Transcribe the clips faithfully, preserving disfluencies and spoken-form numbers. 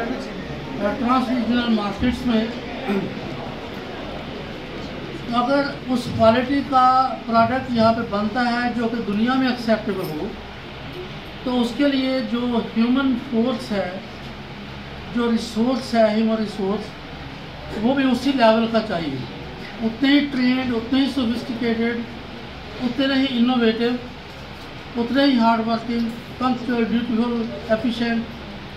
Trans regional markets में अगर उस क्वालिटी का प्रोडक्ट यहाँ पे बनता है जो कि दुनिया में एक्सेप्टेबल हो, तो उसके लिए जो ह्यूमन फोर्स है, जो रिसोर्स है, ह्यूमन रिसोर्स, वो भी उसी लेवल का चाहिए, उतने ही ट्रेंड, उतने ही सोफिस्टिकेटेड, उतने ही इनोवेटिव, उतने ही hard working, punctual, dutiful, efficient.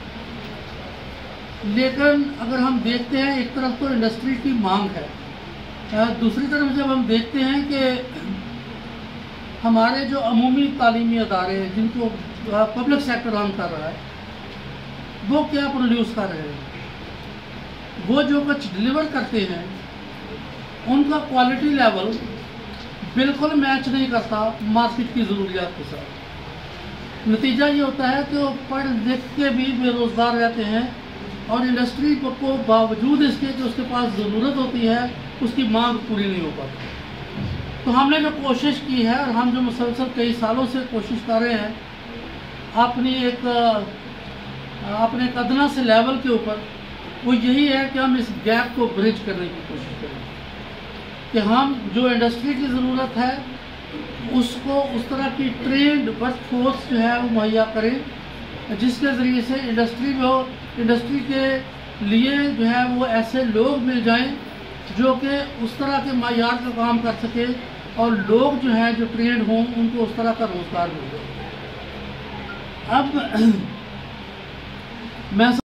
लेकिन अगर हम देखते हैं, एक तरफ तो इंडस्ट्री की मांग है, दूसरी तरफ जब हम देखते हैं कि हमारे जो अमूमी तालीमी अदारे हैं जिनको पब्लिक सेक्टर रन कर रहा है, वो क्या प्रोड्यूस कर रहे हैं, वो जो कुछ डिलीवर करते हैं उनका क्वालिटी लेवल बिल्कुल मैच नहीं करता मार्केट की ज़रूरियात के साथ। नतीजा ये होता है कि वो पढ़ लिख के भी बेरोज़गार रहते हैं और इंडस्ट्री को बावजूद इसके जो उसके पास ज़रूरत होती है उसकी मांग पूरी नहीं हो पाती। तो हमने जो कोशिश की है और हम जो मुसलसल कई सालों से कोशिश कर रहे हैं अपनी एक अपने कदना से लेवल के ऊपर, वो यही है कि हम इस गैप को ब्रिज करने की कोशिश करें कि हम जो इंडस्ट्री की ज़रूरत है उसको उस तरह की ट्रेंड वर्क फोर्स जो है वो मुहैया करें जिसके ज़रिए से इंडस्ट्री में इंडस्ट्री के लिए जो है वो ऐसे लोग मिल जाएं जो कि उस तरह के मायार का काम कर सके और लोग जो हैं जो ट्रेंड हों उनको उस तरह का रोज़गार मिल जाए। अब मैं